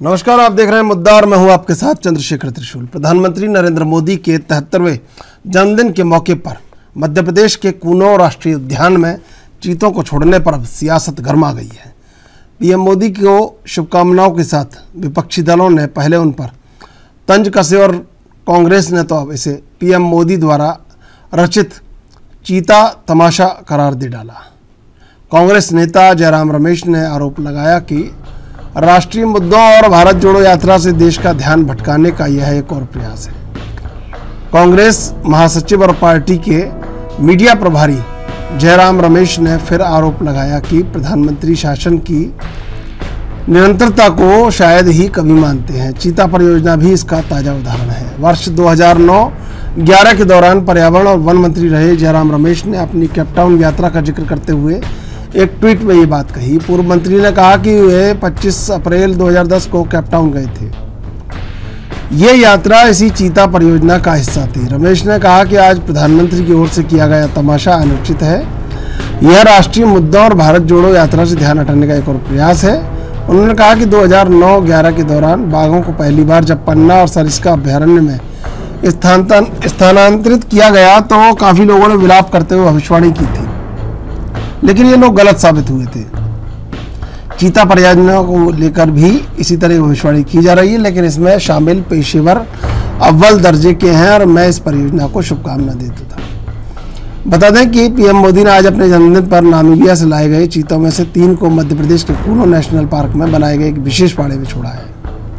नमस्कार, आप देख रहे हैं मुद्दा और मैं हूं आपके साथ चंद्रशेखर त्रिशूल। प्रधानमंत्री नरेंद्र मोदी के 73वें जन्मदिन के मौके पर मध्य प्रदेश के कूनो राष्ट्रीय उद्यान में चीतों को छोड़ने पर अब सियासत गर्मा गई है। पीएम मोदी को शुभकामनाओं के साथ विपक्षी दलों ने पहले उन पर तंज कसे और कांग्रेस ने तो अब इसे पीएम मोदी द्वारा रचित चीता तमाशा करार दे डाला। कांग्रेस नेता जयराम रमेश ने आरोप लगाया कि राष्ट्रीय मुद्दों और भारत जोड़ो यात्रा से देश का ध्यान भटकाने का यह एक और प्रयास है। कांग्रेस महासचिव और पार्टी के मीडिया प्रभारी जयराम रमेश ने फिर आरोप लगाया कि प्रधानमंत्री शासन की निरंतरता को शायद ही कभी मानते हैं। चीता परियोजना भी इसका ताजा उदाहरण है। वर्ष 2009-11 के दौरान पर्यावरण और वन मंत्री रहे जयराम रमेश ने अपनी केपटाउन यात्रा का जिक्र करते हुए एक ट्वीट में ये बात कही। पूर्व मंत्री ने कहा कि वे 25 अप्रैल 2010 को केपटाउन गए थे। ये यात्रा इसी चीता परियोजना का हिस्सा थी। रमेश ने कहा कि आज प्रधानमंत्री की ओर से किया गया तमाशा अनुचित है। यह राष्ट्रीय मुद्दों और भारत जोड़ो यात्रा से ध्यान हटाने का एक और प्रयास है। उन्होंने कहा कि 2009-11 के दौरान बाघों को पहली बार जब पन्ना और सरिस्का अभ्यारण्य में स्थानांतरित किया गया तो काफी लोगों ने विलाप करते हुए भविष्यवाणी की थी, लेकिन ये लोग गलत साबित हुए थे। चीता परियोजना को लेकर भी इसी तरह भविष्यवाणी की जा रही है, लेकिन इसमें शामिल पेशेवर अव्वल दर्जे के हैं और मैं इस परियोजना को शुभकामना देता था। बता दें कि पीएम मोदी ने आज अपने जन्मदिन पर नामीबिया से लाए गए चीतों में से 3 को मध्य प्रदेश के कूनो नेशनल पार्क में बनाए गए एक विशेष बाड़े में छोड़ा है।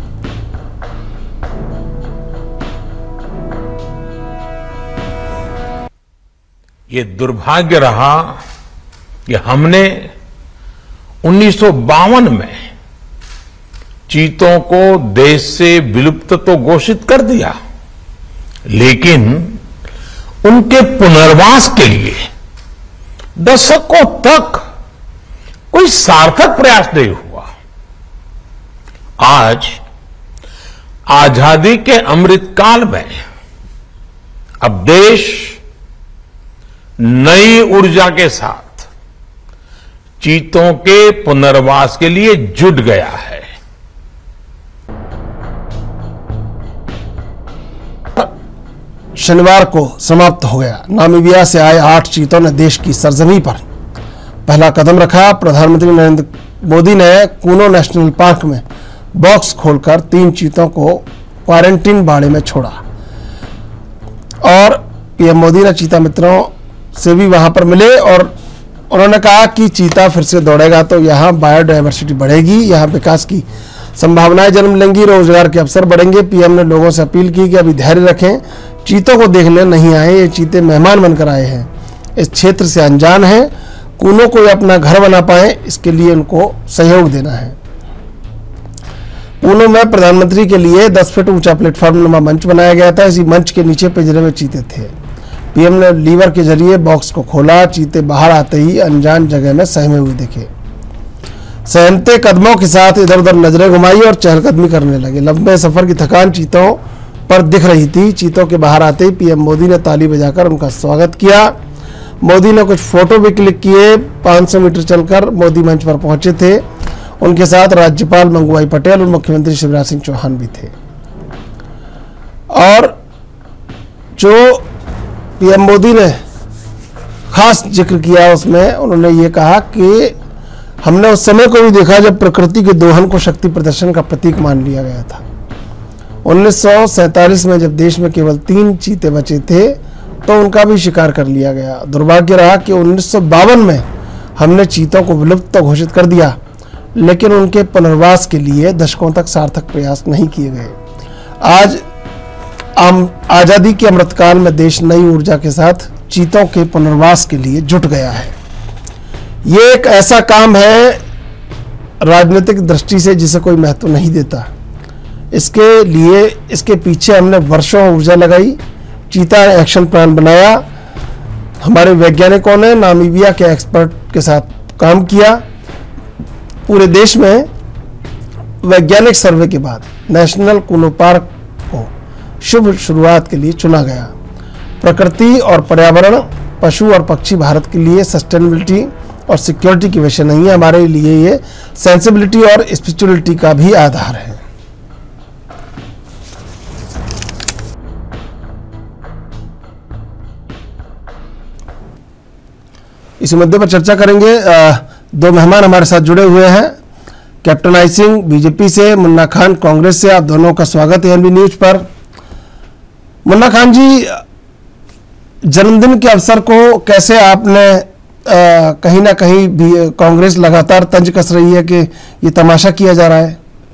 ये दुर्भाग्य रहा कि हमने 1952 में चीतों को देश से विलुप्त तो घोषित कर दिया, लेकिन उनके पुनर्वास के लिए दशकों तक कोई सार्थक प्रयास नहीं हुआ। आज आजादी के अमृतकाल में अब देश नई ऊर्जा के साथ चीतों के पुनर्वास के लिए जुट गया है। शनिवार को समाप्त हो गया। नामीबिया से आए 8 चीतों ने देश की सरजमी पर पहला कदम रखा। प्रधानमंत्री नरेंद्र मोदी ने कूनो नेशनल पार्क में बॉक्स खोलकर 3 चीतों को क्वारंटीन बाड़े में छोड़ा और पीएम मोदी ने चीता मित्रों से भी वहां पर मिले और उन्होंने कहा कि चीता फिर से दौड़ेगा तो यहाँ बायोडायवर्सिटी बढ़ेगी, यहाँ विकास की संभावनाएं जन्म लेंगी, रोजगार के अवसर बढ़ेंगे। पीएम ने लोगों से अपील की कि अभी धैर्य रखें, चीतों को देखने नहीं आए, ये चीते मेहमान बनकर आए हैं, इस क्षेत्र से अनजान हैं, कूनो को अपना घर बना पाए इसके लिए उनको सहयोग देना है। कूनो में प्रधानमंत्री के लिए 10 फीट ऊंचा प्लेटफॉर्म नुमा मंच बनाया गया था। इसी मंच के नीचे पिंजरे में चीते थे। पीएम ने लीवर के जरिए बॉक्स को खोला। चीते बाहर आते ही अनजान जगह में सहमे हुए दिखे। सहमते कदमों के साथ इधर उधर नजरें घुमाई और चहलकदमी करने लगे। लंबे सफर की थकान चीतों पर दिख रही थी। चीतों के बाहर आते ही पीएम मोदी ने ताली बजाकर उनका स्वागत किया। मोदी ने कुछ फोटो भी क्लिक किए। 500 मीटर चलकर मोदी मंच पर पहुंचे थे। उनके साथ राज्यपाल मंगूभाई पटेल और मुख्यमंत्री शिवराज सिंह चौहान भी थे। और जो पीएम मोदी ने खास जिक्र किया उसमें उन्होंने ये कहा कि हमने उस समय को भी देखा जब प्रकृति के दोहन को शक्ति प्रदर्शन का प्रतीक मान लिया गया था। 1947 में जब देश में केवल 3 चीते बचे थे तो उनका भी शिकार कर लिया गया। दुर्भाग्य रहा कि 1952 में हमने चीतों को विलुप्त तो घोषित कर दिया, लेकिन उनके पुनर्वास के लिए दशकों तक सार्थक प्रयास नहीं किए गए। आज आजादी के अमृतकाल में देश नई ऊर्जा के साथ चीतों के पुनर्वास के लिए जुट गया है। ये एक ऐसा काम है राजनीतिक दृष्टि से जिसे कोई महत्व नहीं देता। इसके लिए इसके पीछे हमने वर्षों ऊर्जा लगाई, चीता एक्शन प्लान बनाया। हमारे वैज्ञानिकों ने नामीबिया के एक्सपर्ट के साथ काम किया। पूरे देश में वैज्ञानिक सर्वे के बाद नेशनल कूनो पार्क को शुभ शुरुआत के लिए चुना गया। प्रकृति और पर्यावरण, पशु और पक्षी भारत के लिए सस्टेनेबिलिटी और सिक्योरिटी की विषय नहीं है, हमारे लिए ये सेंसिबिलिटी और स्पिरिचुअलिटी का भी आधार है। इस मुद्दे पर चर्चा करेंगे। दो मेहमान हमारे साथ जुड़े हुए हैं, कैप्टन आई सिंह बीजेपी से, मुन्ना खान कांग्रेस से। आप दोनों का स्वागत है एनबी न्यूज पर। मुन्ना खान जी, जन्मदिन के अवसर को कैसे आपने कहीं ना कहीं भी कांग्रेस लगातार तंज कस रही है कि ये तमाशा किया जा रहा है?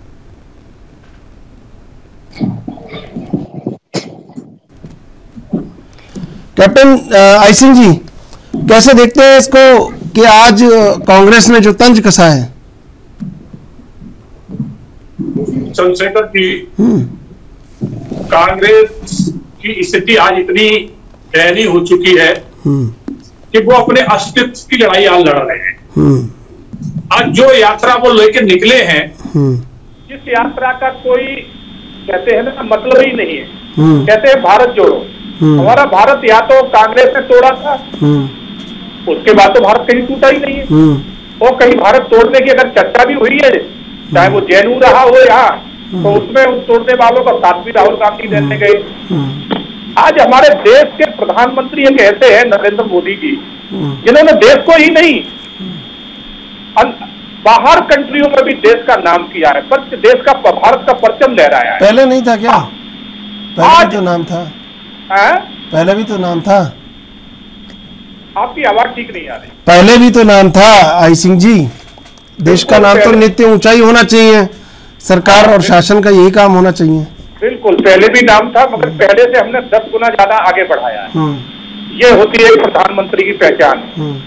कैप्टन आई सिंह जी, कैसे देखते हैं इसको कि आज कांग्रेस ने जो तंज कसा है? चंद्रशेखर जी, कांग्रेस की स्थिति आज इतनी गहरी हो चुकी है कि वो अपने अस्तित्व की लड़ाई आज लड़ रहे हैं। आज जो यात्रा वो लेकर निकले हैं, जिस यात्रा का कोई कहते हैं ना मतलब ही नहीं है, कहते हैं भारत जोड़ो। हमारा भारत या तो कांग्रेस ने तोड़ा था, उसके बाद तो भारत कहीं टूटा ही नहीं है। और कहीं भारत तोड़ने की अगर चर्चा भी हुई है, चाहे वो जेएनयू रहा हो यहाँ, तो उसमें उन तोड़ने वालों का साथ भी राहुल गांधी देने गए। आज हमारे देश के प्रधानमंत्री एक ऐसे हैं, नरेंद्र मोदी जी, जिन्होंने देश को ही नहीं बाहर कंट्रियों में भी देश का नाम किया है, पर देश का भारत का परचम लहराया है। पहले नहीं था क्या? पहले भी तो नाम था। पहले भी तो नाम था। आपकी आवाज ठीक नहीं आ रही। पहले भी तो नाम था आई सिंह जी। देश का नाम तो नित्य ऊंचाई होना चाहिए, सरकार और शासन का यही काम होना चाहिए। बिल्कुल, पहले भी नाम था, मगर पहले से हमने 10 गुना ज्यादा आगे बढ़ाया है। ये होती है प्रधानमंत्री की पहचान।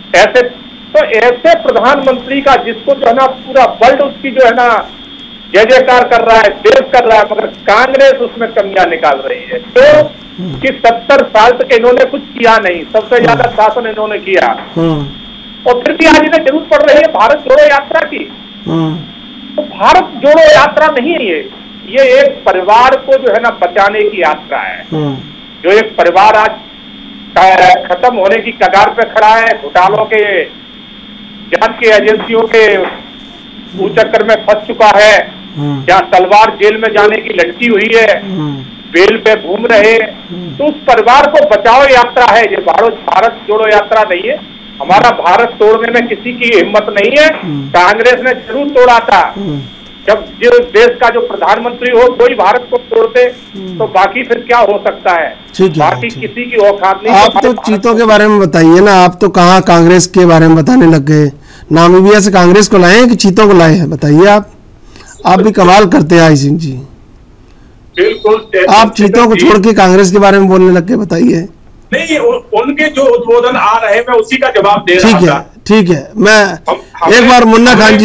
ऐसे प्रधानमंत्री का, जिसको जो है ना पूरा वर्ल्ड उसकी जो है ना जय जयकार कर रहा है, देश कर रहा है, मगर कांग्रेस उसमें कमियां निकाल रही है। तो कि 70 साल तक इन्होंने कुछ किया नहीं, सबसे ज्यादा शासन इन्होंने किया, और फिर भी आज इन्हें जरूरत पड़ रही है भारत जोड़ो यात्रा की। तो भारत जोड़ो यात्रा नहीं है ये एक परिवार को जो है ना बचाने की यात्रा है। जो एक परिवार आज खत्म होने की कगार पे खड़ा है, घोटालों के, जांच की एजेंसियों के चक्कर में फंस चुका है, जहाँ तलवार जेल में जाने की लटकी हुई है, बेल पे घूम रहे। तो उस परिवार को बचाओ यात्रा है ये, भारत जोड़ो यात्रा नहीं है। हमारा भारत तोड़ने में किसी की हिम्मत नहीं है। कांग्रेस ने जरूर तोड़ा था। जब जो देश का जो प्रधानमंत्री हो कोई भारत को तोड़ते, तो बाकी फिर क्या हो सकता है? बाकी किसी की औकात नहीं। आप तो चीतों के बारे में बताइए ना, आप तो कहाँ कांग्रेस के बारे में बताने लग गए। नामीबिया से कांग्रेस को लाए हैं कि चीतों को लाए हैं? बताइए। आप भी कमाल करते हैं आई सिंह जी। बिल्कुल, आप चीतों को छोड़ के कांग्रेस के बारे में बोलने लग गए, बताइए। नहीं, उनके जो उद्बोधन आ रहे हैं, मैं उसी का जवाब दे रहा था। ठीक है। मैं एक बार मुन्ना खान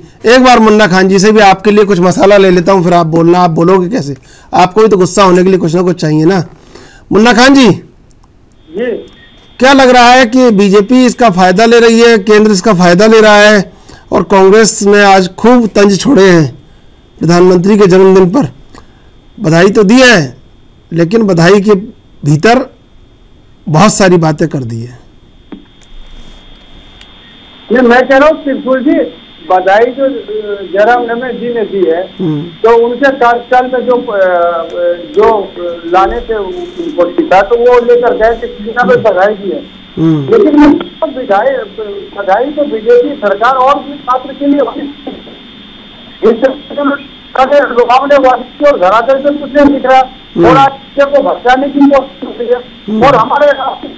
जी से भी आपके लिए कुछ मसाला ले लेता हूं, फिर आप बोलना। आप बोलोगे कैसे? आपको भी तो गुस्सा होने के लिए कुछ ना कुछ चाहिए ना। मुन्ना खान जी, क्या लग रहा है कि बीजेपी इसका फायदा ले रही है, केंद्र इसका फायदा ले रहा है, और कांग्रेस ने आज खूब तंज छोड़े हैं प्रधानमंत्री के जन्मदिन पर? बधाई तो दी है, लेकिन बधाई के भीतर बहुत सारी बातें कर दी है। ये मैं कह रहा हूँ त्रिशूल जी, बधाई जो जयराम रमेश जी ने दी है, तो उनके कार्यकाल में जो लाने थे उनको सीधा, तो वो लेकर गए थे, किसी ने बधाई दी है। लेकिन बधाई तो बीजेपी सरकार और भी छात्र के लिए और धरातल पे कुछ नहीं दिख रहा, और आज को भटकाने की कोशिश है। और हमारे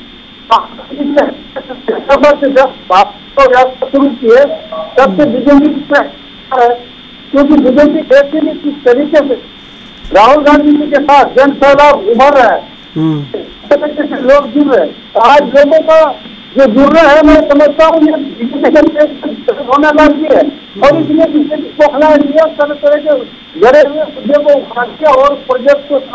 शुरू किए तब से बीजेपी है, क्योंकि बीजेपी देश के लिए किस तरीके से राहुल गांधी जी के साथ जन सैलाब उभर रहा है, लोग जुड़ रहे हैं। आज लोगों का जो जुड़ रहा है, मैं समझता हूँ ये होना लाजमी है, और इसलिए बीजेपी को खिलाया दिया, तरह तरह के जड़े हुए मुद्दे को उठा किया और प्रोजेक्ट को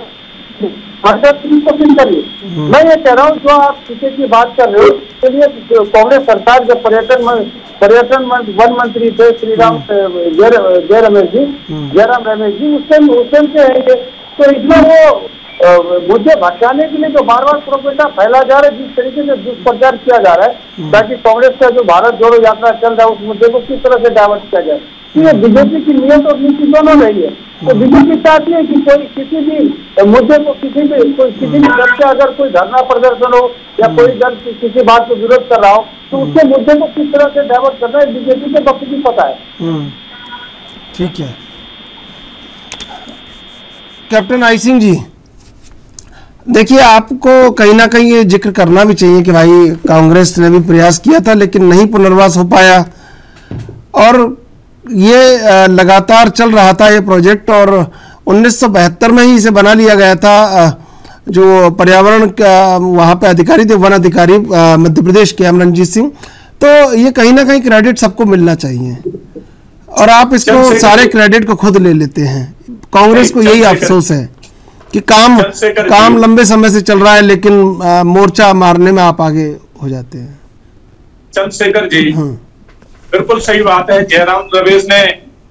करिए। मैं ये कह रहा हूँ, जो आप किसी की बात कर रहे हो, इसके लिए कांग्रेस सरकार जब पर्यटन वन मंत्री थे जयराम रमेश जी, उस टाइम से है, तो इसमें वो मुद्दे भटकाने के लिए जो बार बार प्रोपेगेंडा फैला जा रहा है, जिस तरीके से दुष्प्रचार किया जा रहा है, ताकि कांग्रेस का जो भारत जोड़ो यात्रा चल रहा है, उस मुद्दे को किस तरह से डाइवर्ट किया जाए। कि ये बीजेपी की नियत और नीति दोनों रही है। तो बीजेपी चाहती है कि कोई किसी भी मुद्दे को किसी भी दल से अगर कोई धरना प्रदर्शन हो या कोई दल किसी बात को विरोध कर रहा हो तो उसके मुद्दे को किस तरह से डाइवर्ट करना है बीजेपी के बखूबी पता है। ठीक है कैप्टन आई सिंह जी, देखिए आपको कहीं ना कहीं ये जिक्र करना भी चाहिए कि भाई कांग्रेस ने भी प्रयास किया था लेकिन नहीं पुनर्वास हो पाया और ये लगातार चल रहा था ये प्रोजेक्ट और 1972 में ही इसे बना लिया गया था। जो पर्यावरण का वहाँ पे अधिकारी थे, वन अधिकारी मध्य प्रदेश के अमरजीत सिंह, तो ये कहीं ना कहीं क्रेडिट सबको मिलना चाहिए और आप इसको सारे क्रेडिट को खुद ले लेते हैं। कांग्रेस को यही अफसोस है कि काम लंबे समय से चल रहा है लेकिन मोर्चा मारने में आप आगे हो जाते हैं। चंद्रशेखर जी बिल्कुल सही बात है। जयराम रमेश ने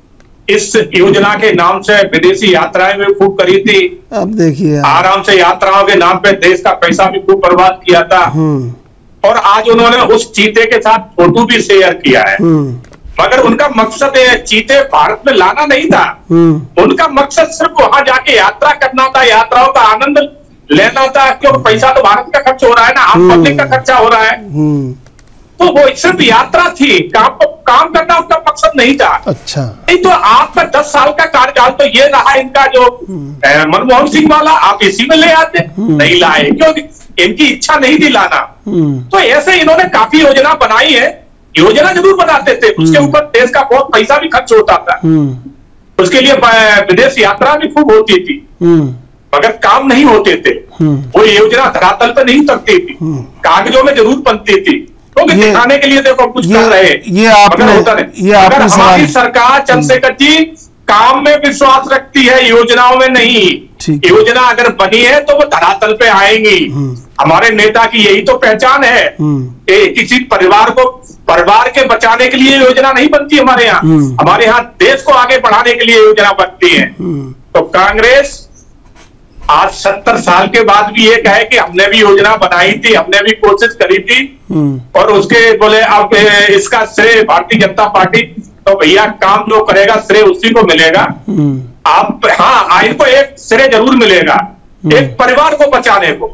इस योजना के नाम से विदेशी यात्राएं भी खूब करी थी। अब देखिए आराम से यात्राओं के नाम पे देश का पैसा भी खूब बर्बाद किया था और आज उन्होंने उस चीते के साथ फोटो भी शेयर किया है। मगर उनका मकसद चीते भारत में लाना नहीं था, उनका मकसद सिर्फ वहां जाके यात्रा करना था, यात्राओं का आनंद लेना था। क्योंकि पैसा तो भारत का खर्च हो रहा है ना, आम पब्लिक का खर्चा हो रहा है। तो वो सिर्फ यात्रा थी, काम करना उनका मकसद नहीं था। अच्छा, नहीं तो आपका 10 साल का कार्यकाल तो ये रहा इनका जो मनमोहन सिंह वाला, आप इसी में ले आते, नहीं लाए क्योंकि इनकी इच्छा नहीं थी लाना। तो ऐसे इन्होंने काफी योजना बनाई है, योजना जरूर बनाते थे, उसके ऊपर देश का बहुत पैसा भी खर्च होता था, उसके लिए विदेश यात्रा भी खूब होती थी, मगर काम नहीं होते थे। वो योजना धरातल पर नहीं उतरती थी, कागजों में जरूर बनती थी, क्योंकि दिखाने के लिए देखो कुछ कर रहे हैं, ये अगर हमारी सरकार चंद्रशेखर जी काम में विश्वास रखती है, योजनाओं में नहीं। योजना अगर बनी है तो वो धरातल पे आएंगी। हमारे नेता की यही तो पहचान है कि किसी परिवार के बचाने के लिए योजना नहीं बनती हमारे यहाँ। हमारे यहाँ देश को आगे बढ़ाने के लिए योजना बनती है। तो कांग्रेस आज 70 साल के बाद भी ये कहे कि हमने भी योजना बनाई थी, हमने भी कोशिश करी थी और उसके बोले अब इसका श्रेय भारतीय जनता पार्टी, तो भैया काम जो करेगा श्रेय उसी को मिलेगा। आप हाँ, इनको एक श्रेय जरूर मिलेगा, एक परिवार को बचाने को।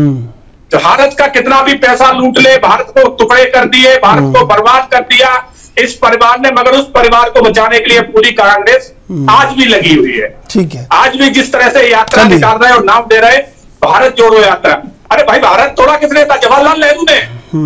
भारत का कितना भी पैसा लूट ले, भारत को टुकड़े कर दिए, भारत को बर्बाद कर दिया इस परिवार ने, मगर उस परिवार को बचाने के लिए पूरी कांग्रेस आज भी लगी हुई है। ठीक है, आज भी जिस तरह से यात्रा निकाल रहे और नाम दे रहे भारत जोड़ो यात्रा। अरे भाई, भारत तोड़ा किसने था? जवाहरलाल नेहरू ने,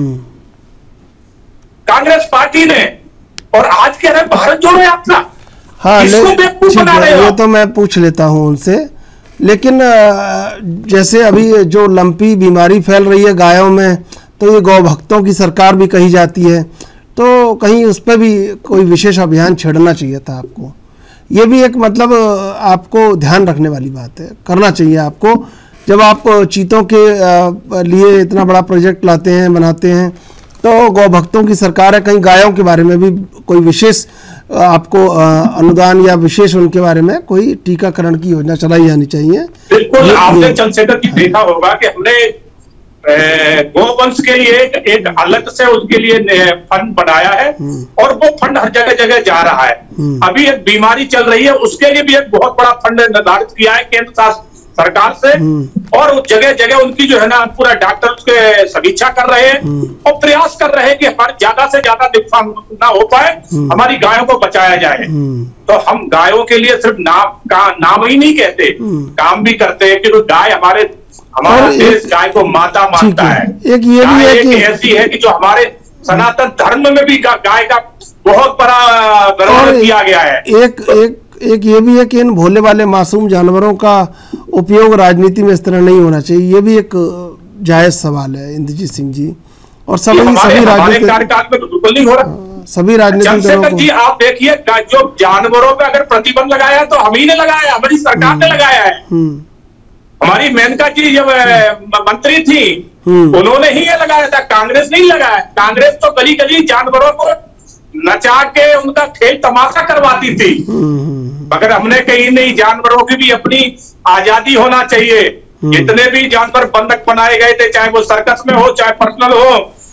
कांग्रेस पार्टी ने, और आज कह रहे भारत जोड़ो यात्रा। हाँ, बना रहे हो? ये तो मैं पूछ लेता हूं उनसे, लेकिन जैसे अभी जो लंपी बीमारी फैल रही है गायों में, तो ये गौ भक्तों की सरकार भी कही जाती है, तो कहीं उस पर भी कोई विशेष अभियान छेड़ना चाहिए था आपको। ये भी एक मतलब आपको ध्यान रखने वाली बात है, करना चाहिए आपको। जब आप चीतों के लिए इतना बड़ा प्रोजेक्ट लाते हैं, बनाते हैं, तो गौ भक्तों की सरकार है, कहीं गायों के बारे में भी कोई विशेष आपको अनुदान या विशेष उनके बारे में कोई टीकाकरण की योजना चलाई जानी चाहिए। बिल्कुल, आपने चंद्रशेखर जी देखा होगा कि हमने गोवंश के लिए एक अलग से उसके लिए फंड बनाया है और वो फंड हर जगह जगह जा रहा है। अभी एक बीमारी चल रही है, उसके लिए भी एक बहुत बड़ा फंड निर्धारित किया है केंद्र सरकार से, और जगह जगह उनकी जो है ना पूरा डॉक्टर उसके समीक्षा कर रहे हैं और प्रयास कर रहे हैं कि हमारे ज्यादा से ज्यादा नुकसान ना हो पाए, हमारी गायों को बचाया जाए। तो हम गायों के लिए सिर्फ नाम ही नहीं कहते, काम भी करते हैं, क्योंकि गाय हमारा देश गाय को माता मानता है। एक ये भी है कि ऐसी है कि जो हमारे सनातन धर्म में भी गाय का बहुत बड़ा गौरव किया गया है। एक ये भी है कि इन भोले वाले मासूम जानवरों का उपयोग राजनीति में इस तरह नहीं होना चाहिए। ये भी एक जायज सवाल है इंद्रजीत सिंह जी, और सभी राजनीतिक कार्यकाल में बिल्कुल नहीं हो रहा। सभी राजनीतिक दलों जी आप देखिए, जो जानवरों पे अगर प्रतिबंध लगाया तो हम ही ने लगाया, हमारी सरकार ने लगाया है। हमारी मेनका जी जब मंत्री थी उन्होंने ही ये लगाया था, कांग्रेस नहीं लगाया। कांग्रेस तो गली गली जानवरों को नचा के उनका खेल तमाशा करवाती थी, मगर हमने कही नहीं, जानवरों की भी अपनी आजादी होना चाहिए। जितने भी जानवर बंधक बनाए गए थे, चाहे वो सर्कस में हो चाहे पर्सनल हो,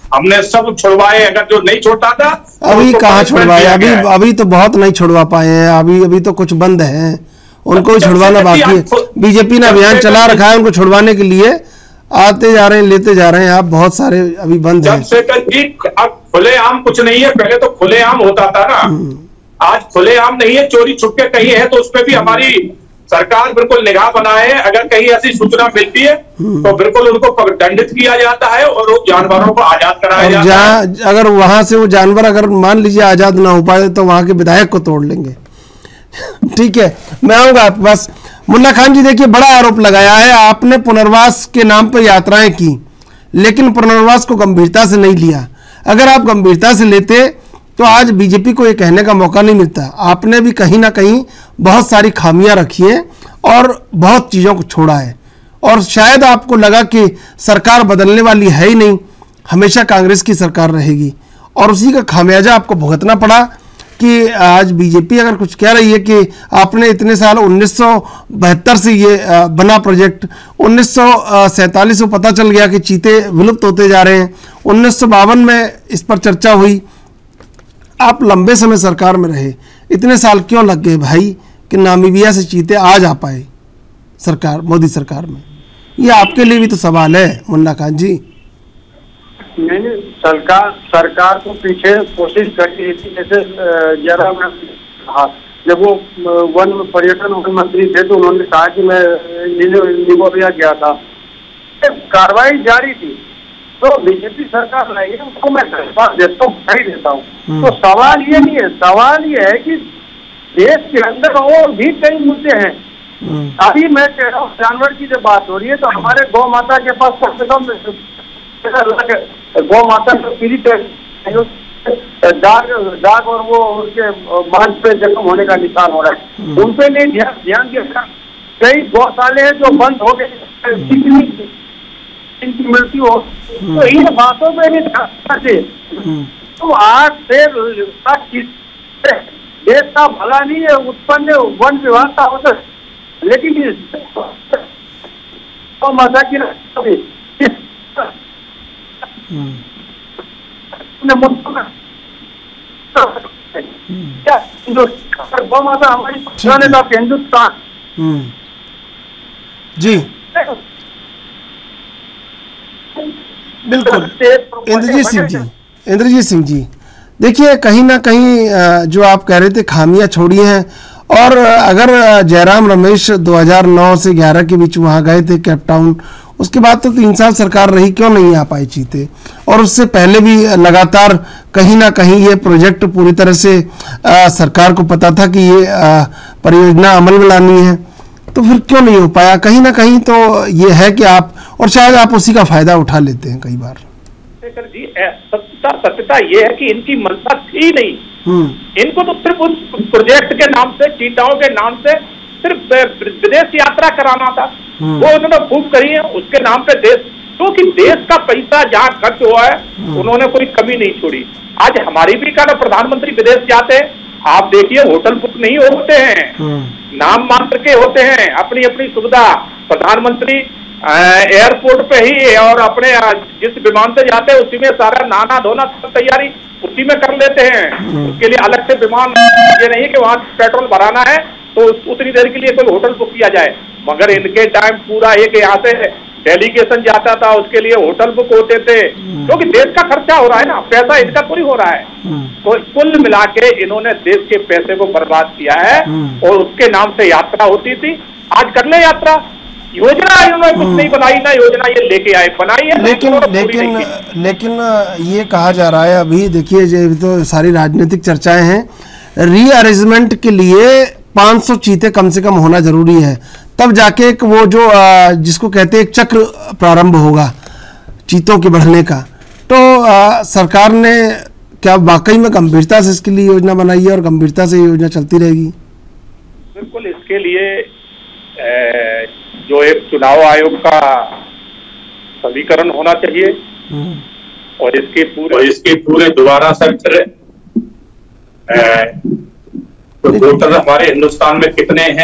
हमने सब छुड़वाए, अगर जो नहीं छोड़ता था अभी कहाँ छुड़वाए, अभी तो बहुत नहीं छुड़वा पाए हैं, अभी तो कुछ बंद है, उनको ही छुड़वाना बाकी है। बीजेपी ने अभियान चला रखा है उनको छुड़वाने के लिए, आते जा रहे हैं, लेते जा रहे हैं, आप बहुत सारे अभी बंद हैं। चंद्रशेखर जी अब खुलेआम कुछ नहीं है, पहले तो खुलेआम होता था ना, आज खुलेआम नहीं है, चोरी छुपके कहीं है, तो उसपे भी हमारी सरकार बिल्कुल निगाह बनाए। अगर कहीं ऐसी सूचना मिलती है तो बिल्कुल उनको दंडित किया जाता है और उन जानवरों को आजाद कराया जाता है। अगर वहां से वो जानवर अगर मान लीजिए आजाद ना हो पाए तो वहां के विधायक को तोड़ लेंगे। ठीक है, मैं आऊंगा आपके पास। मुल्ला खान जी, देखिए बड़ा आरोप लगाया है आपने, पुनर्वास के नाम पर यात्राएं की, लेकिन पुनर्वास को गंभीरता से नहीं लिया। अगर आप गंभीरता से लेते तो आज बीजेपी को ये कहने का मौका नहीं मिलता। आपने भी कहीं ना कहीं बहुत सारी खामियां रखी हैं और बहुत चीज़ों को छोड़ा है, और शायद आपको लगा कि सरकार बदलने वाली है ही नहीं, हमेशा कांग्रेस की सरकार रहेगी, और उसी का खामियाजा आपको भुगतना पड़ा कि आज बीजेपी अगर कुछ कह रही है कि आपने इतने साल 1972 से ये बना प्रोजेक्ट, 1947 को पता चल गया कि चीते विलुप्त होते जा रहे हैं, 1952 में इस पर चर्चा हुई, आप लंबे समय सरकार में रहे, इतने साल क्यों लग गए भाई कि नामीबिया से चीते आज आ पाए सरकार, मोदी सरकार में? ये आपके लिए भी तो सवाल है मुन्ना खान जी। नहीं, सरकार को पीछे कोशिश करती थी, जैसे जयराम ने कहा जब वो वन पर्यटन वन मंत्री थे तो उन्होंने कहा कि मैं निगोरिया गया था, कार्रवाई जारी थी, तो बीजेपी सरकार नहीं है, उसको मैं धन्यवाद देता हूँ, बधाई देता हूँ। तो सवाल ये नहीं है, सवाल ये है कि देश के अंदर और भी कई मुद्दे हैं। अभी मैं कह रहा हूँ जानवर की जब बात हो रही है तो हमारे गौ माता के पास कम से कम गौ माता को पीड़ित दाग और वो उसके मांस पे जख्म होने का निशान हो रहा है, उन पे नहीं ध्यान दिया। कई गौशाले हैं जो बंद हो गए, इनकी मृत्यु हो, तो इन बातों पे नहीं ध्यान दे। तो आज से देश का भला नहीं है उत्पन्न वन विभाग का होता, लेकिन तो माता की गौ माता हमारी हिंदुस्तान जी बिल्कुल। इंद्रजीत सिंह जी, देखिए कहीं ना कहीं जो आप कह रहे थे खामियां छोड़ी हैं, और अगर जयराम रमेश 2009 से 11 के बीच वहाँ गए थे केप टाउन, उसके बाद तो 3 साल सरकार रही, क्यों नहीं आ पाई चीते? और उससे पहले भी लगातार कहीं ना कहीं ये प्रोजेक्ट पूरी तरह से सरकार को पता था कि ये परियोजना अमल में लानी है, तो फिर क्यों नहीं हो पाया? कहीं ना कहीं तो ये है कि आप, और शायद आप उसी का फायदा उठा लेते हैं कई बार। जी सत्यता ये है कि इनकी मंशा थी नहीं, इनको तो सिर्फ उस प्रोजेक्ट के नाम से, चीताओं के नाम से सिर्फ विदेश यात्रा कराना था, वो उन्होंने खूब करी है। उसके नाम पे देश, क्योंकि देश का पैसा जहाँ खर्च हुआ है उन्होंने कोई कमी नहीं छोड़ी। आज हमारी भी का प्रधानमंत्री विदेश जाते हैं, आप देखिए होटल बुक नहीं होते हैं, नाम मात्र के होते हैं, अपनी अपनी सुविधा। प्रधानमंत्री एयरपोर्ट पे ही और अपने जिस विमान से जाते हैं उसी में सारा नहाना धोना सब तैयारी उसी में कर लेते हैं। उसके लिए अलग से विमान, ये नहीं कि वहां पेट्रोल भराना है तो उतनी देर के लिए कोई होटल बुक किया जाए। मगर इनके टाइम पूरा एक यहाँ से डेलीगेशन जाता था, उसके लिए होटल बुक होते थे, क्योंकि देश का खर्चा हो रहा है ना, पैसा इनका पूरी हो रहा है। तो कुल मिला के इन्होंने देश के पैसे को बर्बाद किया है, और उसके नाम से यात्रा होती थी। आज कर ले यात्रा, योजना इन्होंने कुछ नहीं बनाई ना, योजना ये लेके आए बनाई है, लेकिन ये कहा जा रहा है अभी, देखिए ये तो सारी राजनीतिक चर्चाएं हैं, रीअरेंजमेंट के लिए 500 चीते कम से कम होना जरूरी है, तब जाके एक वो जो जिसको कहते हैं एक चक्र प्रारंभ होगा चीतों के बढ़ने का। तो सरकार ने क्या वाकई में गंभीरता से इसके लिए योजना बनाई है और गंभीरता से योजना चलती रहेगी? बिल्कुल, इसके लिए जो एक चुनाव आयोग का समीकरण होना चाहिए, और इसके पूरे दोबारा से तो वोटर हमारे हिंदुस्तान में कितने हैं,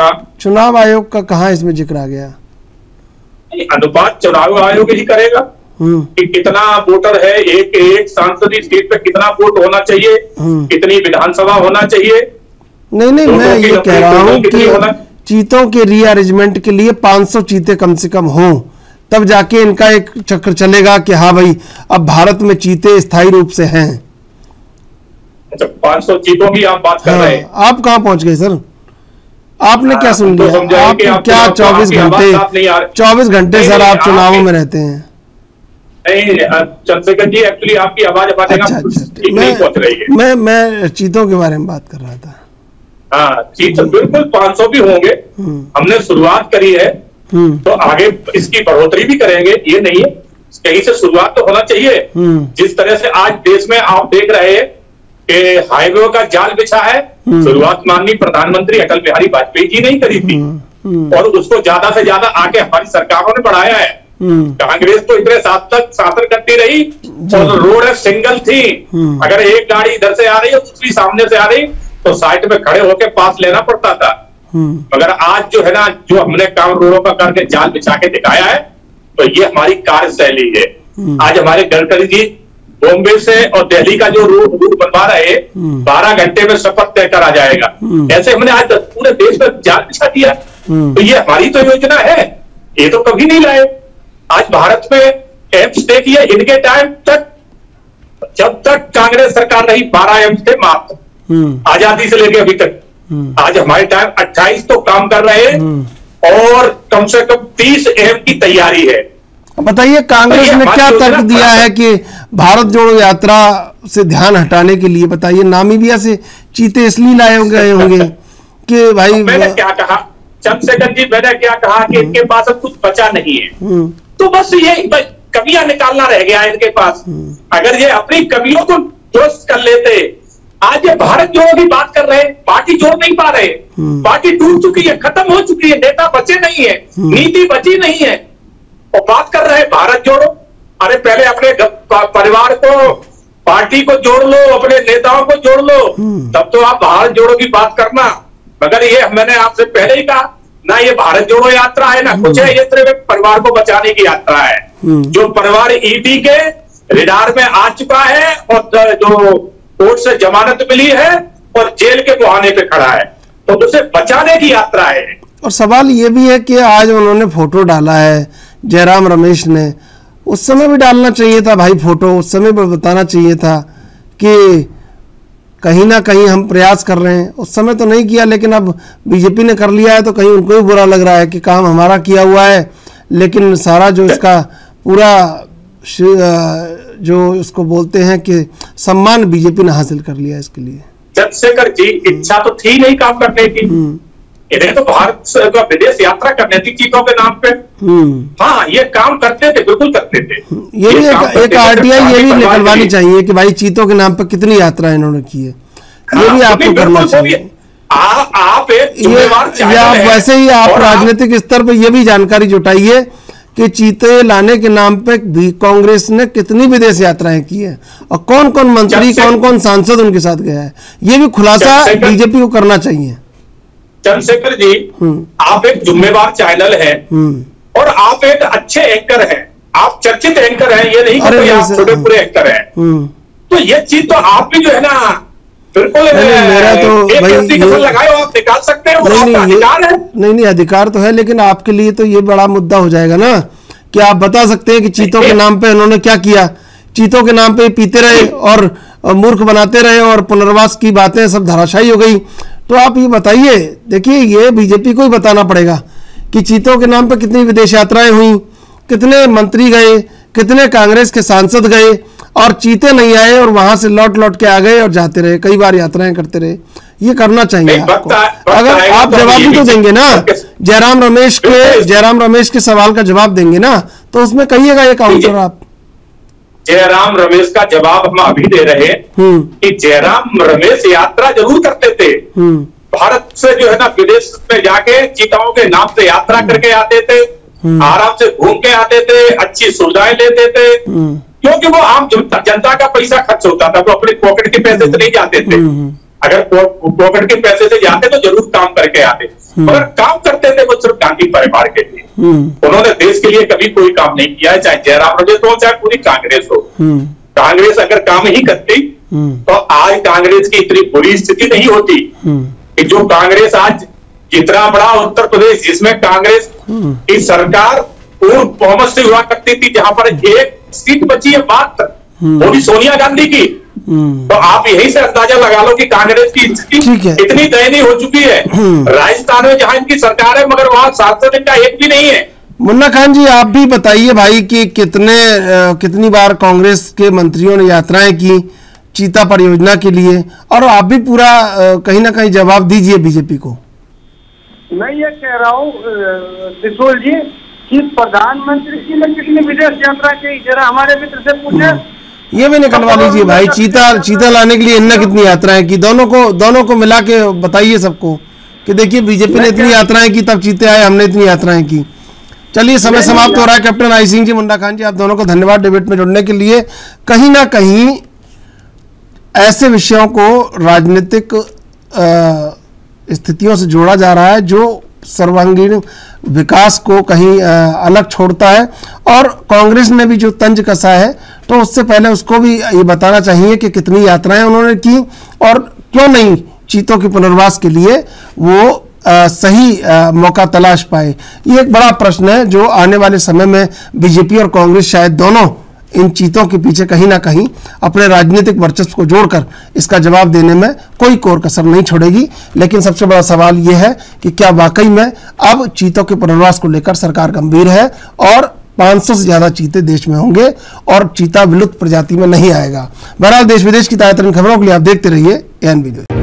चुनाव आयोग का कहाँ इसमें जिक्र आ गया? अनुपात चुनाव आयोग ही करेगा। कि कितना वोटर है, एक सांसदीय सीट पे कितना वोट होना चाहिए, कितनी विधानसभा होना चाहिए। नहीं, मैं ये कह रहा हूँ कि चीतों के रीअरेंजमेंट के लिए 500 चीते कम से कम हों, तब जाके इनका एक चक्र चलेगा कि हाँ भाई अब भारत में चीते स्थायी रूप से हैं। अच्छा, 500 चीतों की आप बात कर रहे हैं। आप कहाँ पहुंच गए सर? आपने क्या सुन लिया? आप क्या 24 घंटे सर आप चुनावों में रहते हैं? नहीं चंद्रशेखर जी, एक्चुअली आपकी आवाज नहीं पहुंच रही है। मैं चीतों के बारे में बात कर रहा था। हाँ, चीते बिल्कुल 500 भी होंगे। हमने शुरुआत करी है तो आगे इसकी बढ़ोतरी भी करेंगे, ये नहीं है, कहीं से शुरुआत तो होना चाहिए। जिस तरह से आज देश में आप देख रहे हैं कि हाईवे का जाल बिछा है, शुरुआत माननीय प्रधानमंत्री अटल बिहारी वाजपेयी जी ने ही करी थी और उसको ज्यादा से ज्यादा आगे हमारी सरकारों ने बढ़ाया है। कांग्रेस तो इतने साल तक शासन करती रही और रोड सिंगल थी, अगर एक गाड़ी इधर से आ रही है दूसरी सामने से आ रही तो साइड में खड़े होकर पास लेना पड़ता था। मगर आज जो है ना, जो हमने काम रोडों का करके जाल बिछा के दिखाया है, तो ये हमारी कार्यशैली है। आज हमारे गडकरी जी बॉम्बे से और दिल्ली का जो रूट बनवा रहे 12 घंटे में सफर तय करा जाएगा। ऐसे हमने आज पूरे देश में जाल बिछा दिया, तो ये हमारी तो योजना है, ये तो कभी नहीं लाए। आज भारत में एम्स देखिए, इनके टाइम तक जब तक कांग्रेस सरकार रही 12 एम्स थे मात्र, आजादी से लेके अभी तक। आज हमारे टाइम 28 तो काम कर रहे हैं और कम से कम 30 एम की तैयारी है। बताइए कांग्रेस ने क्या तर्क दिया है कि भारत जोड़ो यात्रा से ध्यान हटाने के लिए? बताइए, नामीबिया से चीते इसलिए लाए होंगे कि भाई। मैंने क्या कहा चंद्रशेखर जी, मैंने क्या कहा कि इनके पास अब कुछ बचा नहीं है, तो बस ये कमियां निकालना रह गया है इनके पास। अगर ये अपनी कमियों को दुरुस्त कर लेते, आज ये भारत जोड़ो की बात कर रहे हैं, पार्टी जोड़ नहीं पा रहे, पार्टी टूट चुकी है, खत्म हो चुकी है, नेता बचे नहीं है, नीति बची नहीं है, और बात कर रहे हैं भारत जोड़ो। अरे पहले अपने परिवार को, पार्टी को जोड़ लो, अपने नेताओं को जोड़ लो, तब तो आप भारत जोड़ो की बात करना। मगर ये मैंने आपसे पहले ही कहा ना, ये भारत जोड़ो यात्रा है ना कुछ है, ये सिर्फ परिवार को बचाने की यात्रा है। जो परिवार ईडी के रिडार में आ चुका है और जो कोर्ट से जमानत मिली है और जेल के मुहाने पे खड़ा है, तो उसे बचाने की यात्रा है। और सवाल ये भी है कि आज उन्होंने फोटो डाला है जयराम रमेश ने, उस समय भी डालना चाहिए था भाई फोटो, उस समय भी बताना चाहिए था कि कहीं ना कहीं हम प्रयास कर रहे हैं। उस समय तो नहीं किया, लेकिन अब बीजेपी ने कर लिया है तो कहीं उनको भी बुरा लग रहा है कि काम हमारा किया हुआ है, लेकिन सारा जो इसका पूरा जो इसको बोलते हैं कि सम्मान बीजेपी ने हासिल कर लिया इसके लिए। चंद्रशेखर जी, इच्छा तो थी नहीं काम करने की, इन्हें तो भारत का विदेश यात्रा करने थी चीतों के नाम पे। हाँ, ये काम करते थे, बिल्कुल करते थे। ये भी एक आरटीआई ये भी निकलवानी चाहिए कि भाई चीतों के नाम पे कितनी यात्रा इन्होंने की है, ये भी आपको करना चाहिए। आप एक वैसे ही आप राजनीतिक स्तर पर यह भी जानकारी जुटाइए कि चीते लाने के नाम पे भी कांग्रेस ने कितनी विदेश यात्राएं की है और कौन कौन मंत्री, कौन कौन सांसद उनके साथ गया है, ये भी खुलासा बीजेपी को करना चाहिए। चंद्रशेखर जी, आप एक जिम्मेवार चैनल है और आप एक अच्छे एंकर हैं, आप चर्चित एंकर हैं, ये नहीं कि आप छोटे पूरे एंकर हैं। तो ये चीज तो आप भी जो है ना बिल्कुल मेरा तो भाई लगाओ, आप निकाल सकते हैं, आपका अधिकार है। नहीं, अधिकार तो है, लेकिन आपके लिए तो ये बड़ा मुद्दा हो जाएगा ना कि आप बता सकते हैं कि चीतों के नाम पे उन्होंने क्या किया। चीतों के नाम पे पीते रहे और मूर्ख बनाते रहे और पुनर्वास की बातें सब धराशायी हो गई। तो आप ये बताइए, देखिए ये बीजेपी को ही बताना पड़ेगा कि चीतों के नाम पे कितनी विदेश यात्राएं हुई, कितने मंत्री गए, कितने कांग्रेस के सांसद गए और चीते नहीं आए और वहां से लौट लौट के आ गए और जाते रहे, कई बार यात्राएं करते रहे। ये करना चाहिए आपको। अगर आप जवाब भी तो देंगे ना, जयराम रमेश के सवाल का जवाब देंगे ना, तो उसमें कहिएगा ये काउंटर। आप जयराम रमेश का जवाब हम अभी दे रहे हैं कि जयराम रमेश यात्रा जरूर करते थे, भारत से जो है ना विदेश में जाके चीताओं के नाम से यात्रा करके आते थे, आराम से घूम के आते थे, अच्छी सुविधाएं लेते थे, क्योंकि वो आम जनता का पैसा खर्च होता था, वो अपने पॉकेट के पैसे से नहीं जाते थे। अगर पॉकेट के पैसे से जाते तो जरूर काम करके आते, मगर काम करते थे वो सिर्फ गांधी परिवार के लिए। उन्होंने देश के लिए कभी कोई काम नहीं किया है, चाहे जयराम रजक हो चाहे पूरी कांग्रेस हो। कांग्रेस अगर काम ही करती तो आज कांग्रेस की इतनी बुरी स्थिति नहीं होती कि जो कांग्रेस आज इतना बड़ा उत्तर प्रदेश जिसमें कांग्रेस की सरकार पूर्ण बहुमत से हुआ करती थी, जहां पर एक सीट बची है मात्र, वो भी सोनिया गांधी की। तो आप यही से अंदाजा लगा लो कि कांग्रेस की स्थिति इतनी दयनीय हो चुकी है। राजस्थान में जहां इनकी सरकार है मगर वहां सांसद इनका एक भी नहीं है। मुन्ना खान जी, आप भी बताइए भाई कि कितनी बार कांग्रेस के मंत्रियों ने यात्राएं की चीता परियोजना के लिए, और आप भी पूरा कहीं ना कहीं जवाब दीजिए बीजेपी को। मैं ये कह रहा हूँ त्रिशूल जी कि प्रधानमंत्री जी ने कितनी विदेश यात्रा की, जरा हमारे मित्र से पूछे। ये भी निकलवा लीजिए भाई, चीता लाने के लिए इनने कितनी यात्राएं की, दोनों को मिला के बताइए सबको कि देखिए बीजेपी ने इतनी यात्राएं की तब चीते आए, हमने इतनी यात्राएं की। चलिए समय समाप्त हो रहा है। कैप्टन आई सिंह जी, मुन्ना खान जी, आप दोनों को धन्यवाद डिबेट में जुड़ने के लिए। कहीं ना कहीं ऐसे विषयों को राजनीतिक स्थितियों से जोड़ा जा रहा है जो सर्वांगीण विकास को कहीं अलग छोड़ता है, और कांग्रेस ने भी जो तंज कसा है तो उससे पहले उसको भी ये बताना चाहिए कि कितनी यात्राएं उन्होंने की और क्यों नहीं चीतों के पुनर्वास के लिए वो सही मौका तलाश पाए। ये एक बड़ा प्रश्न है जो आने वाले समय में बीजेपी और कांग्रेस शायद दोनों इन चीतों के पीछे कहीं ना कहीं अपने राजनीतिक वर्चस्व को जोड़कर इसका जवाब देने में कोई कोर कसर नहीं छोड़ेगी। लेकिन सबसे बड़ा सवाल यह है कि क्या वाकई में अब चीतों के पुनर्वास को लेकर सरकार गंभीर है और 500 से ज्यादा चीते देश में होंगे और चीता विलुप्त प्रजाति में नहीं आएगा। बहरहाल देश विदेश की ताजा तरीन खबरों के लिए आप देखते रहिए एएनबी न्यूज।